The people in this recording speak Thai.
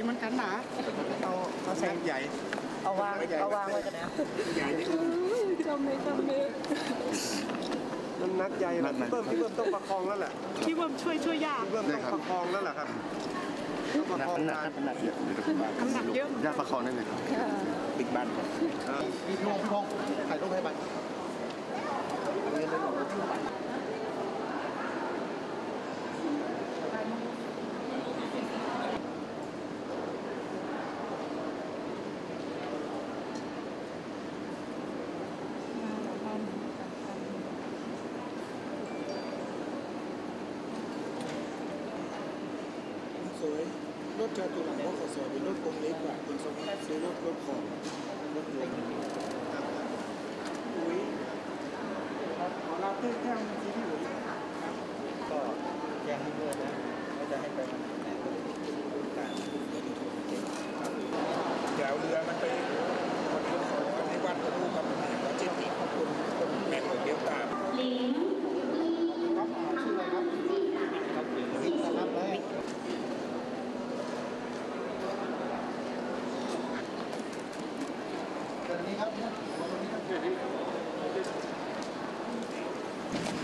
เหมือนกันนะเอาใส่ใหญ่เอาวางไว้กันนะใหญ่นี่จำเลยน้ำหนักใหญ่พี่เบิ้มต้องประคองแล้วแหละพี่เบิ้มช่วยยากพี่เบิ้มต้องประคองแล้วแหละครับต้องประคองน้ำหนักเยอะยากประคองได้ไหมครับบิ๊กบันพี่พงถ่ายรูปให้บันสวยรถจอตัวหลังก็สวยเป็นรถกลมเล็กกว่าเป็นทรงซื้อรถของรถยนต์อุ้ยขอรับเพื่อนแก้วมีที่อยู่ก็แจ้งให้เพื่อนนะว่าจะให้ไปไหนก็การเดี๋ยวเรือมันไปวันนี้ขอในวันกระดูกกับว่าเจติของคนแม่ของเดียวตามลิงครับชื่ออะไรครับครับลิงนะครับเลยนี้ครับ